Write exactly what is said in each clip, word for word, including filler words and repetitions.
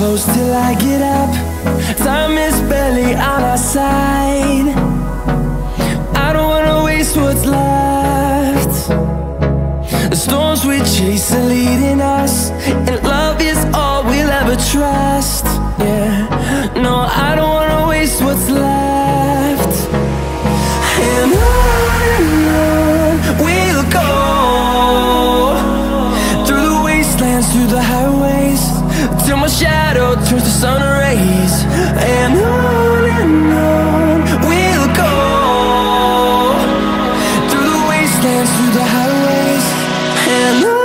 close till I get up. Time is barely on our side. I don't wanna waste what's left. The storms we chase are leading us, and love is all we'll ever trust. Yeah, no, I don't wanna waste what's left. And on and on we'll go, through the wastelands, through the highways, till my shadow turns to sun rays. And on and on we'll go, through the wastelands, through the highways, and on.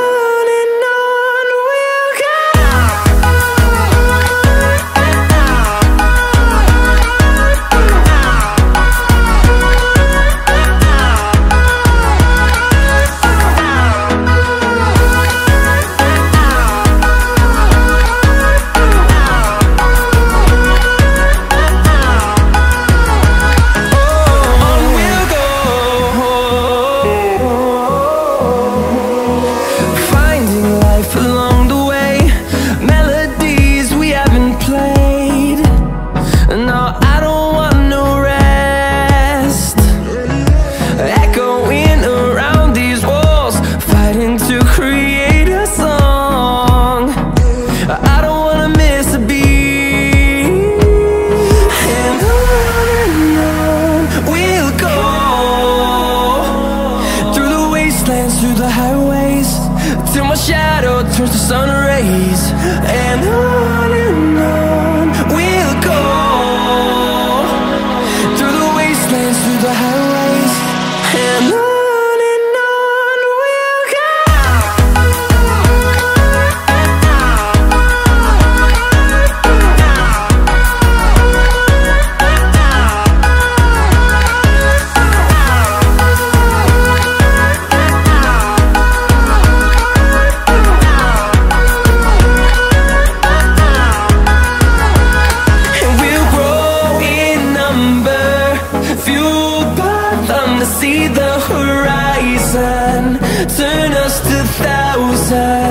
Through the highways, till my shadow turns to sun rays. And on and on we'll go, through the wastelands, through the highways, and on. See the horizon turn us to thousands.